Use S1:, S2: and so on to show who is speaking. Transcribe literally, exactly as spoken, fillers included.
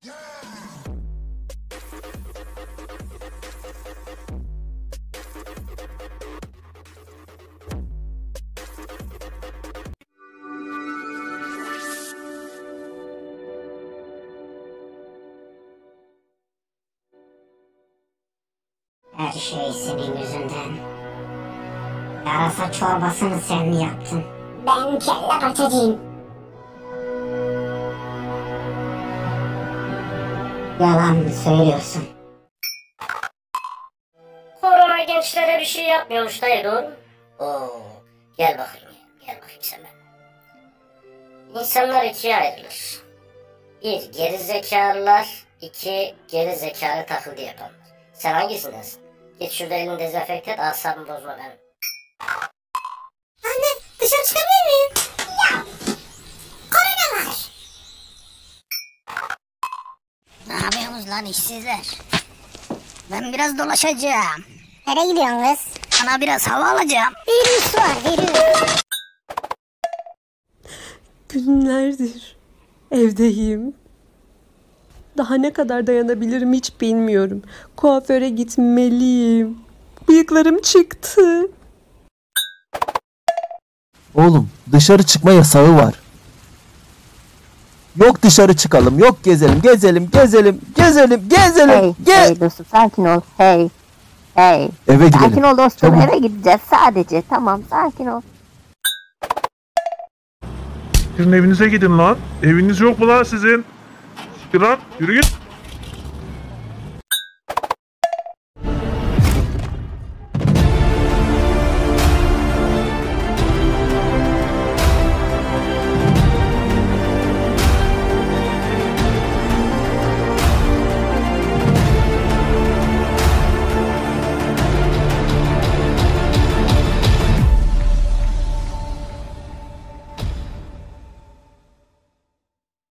S1: Her şey senin yüzünden. Yarasa çorbasını sen mi yaptın? Ben kelle paçacıyım. Yalan mı söylüyorsun?
S2: Korona gençlere bir şey yapmıyormuş dayı, doğru mu? Oo, gel bakayım ya, gel bakayım sen ben. İnsanlar ikiye ayrılır. Bir, geri zekalılar. iki, geri zekalı taklidi yapanlar. Sen hangisindensin? Git şurada elini dezenfekte et, asabımı bozma ben.
S1: Anne, dışarı çıkabilir miyim? Ya, korona var.
S3: Ne yapıyorsunuz lan işsizler? Ben biraz dolaşacağım.
S1: Nereye gidiyorsun kız?
S3: Sana biraz hava alacağım.
S1: Virüs var, virüs.
S4: Günlerdir evdeyim. Daha ne kadar dayanabilirim hiç bilmiyorum. Kuaföre gitmeliyim. Bıyıklarım çıktı.
S5: Oğlum dışarı çıkma yasağı var. Yok dışarı çıkalım, yok gezelim, gezelim, gezelim, gezelim, gezelim.
S6: Hey,
S5: Ge
S6: hey dostum sakin ol. Hey, hey.
S5: Eve gidelim.
S6: Sakin ol dostum,
S5: Çabuk.
S6: eve gideceğiz sadece. Tamam, sakin ol.
S7: Sizin evinize gidin lan. Eviniz yok mu lan sizin? Siktir lan, yürü git.